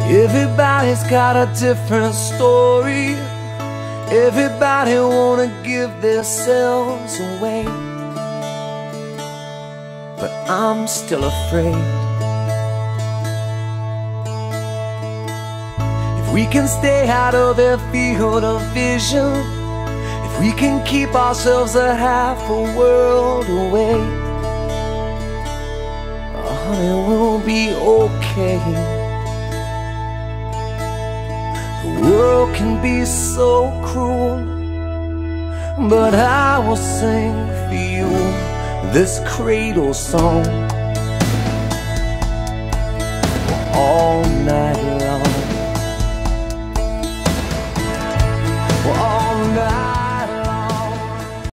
Everybody's got a different story. Everybody wanna give themselves away, but I'm still afraid. If we can stay out of their field of vision, if we can keep ourselves a half a world away, honey, we'll be okay. The world can be so cruel, but I will sing for you this cradle song.